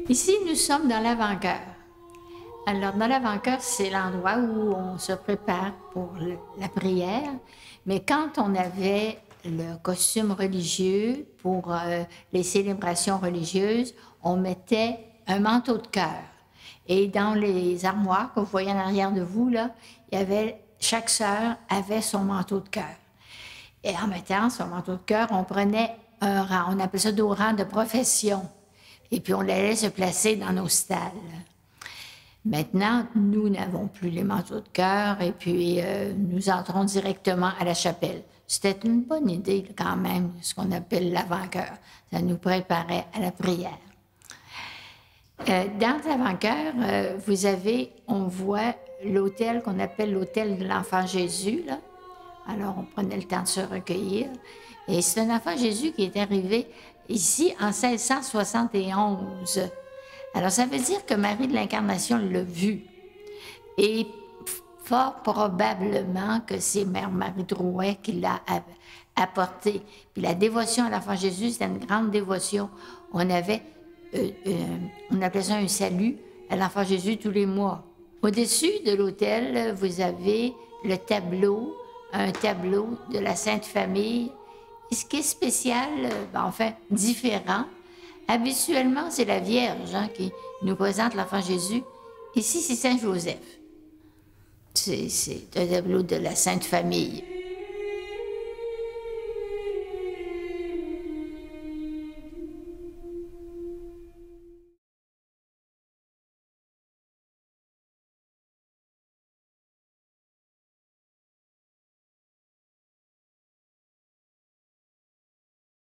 Ici, nous sommes dans l'avant-chœur. Alors, dans l'avant-chœur, c'est l'endroit où on se prépare pour la prière. Mais quand on avait le costume religieux pour les célébrations religieuses, on mettait un manteau de chœur. Et dans les armoires que vous voyez en arrière de vous, là, il y avait, chaque sœur avait son manteau de chœur. Et en mettant son manteau de chœur, on prenait un rang, on appelait ça des rangs de profession. Et puis on allait se placer dans nos stalles. Maintenant, nous n'avons plus les manteaux de chœur et puis nous entrons directement à la chapelle. C'était une bonne idée quand même, ce qu'on appelle l'avant-chœur. Ça nous préparait à la prière. Dans l'avant-chœur, on voit l'autel qu'on appelle l'autel de l'Enfant Jésus, là. Alors, on prenait le temps de se recueillir. Et c'est un enfant Jésus qui est arrivé ici en 1671. Alors, ça veut dire que Marie de l'Incarnation l'a vu. Et fort probablement que c'est Mère Marie Drouin qui l'a apporté. Puis la dévotion à l'Enfant Jésus, c'était une grande dévotion. On appelait ça un salut à l'Enfant Jésus tous les mois. Au-dessus de l'autel, vous avez le tableau, un tableau de la Sainte Famille. Et ce qui est spécial, enfin différent, habituellement, c'est la Vierge qui nous présente l'Enfant Jésus. Ici, c'est Saint Joseph. C'est un tableau de la Sainte Famille.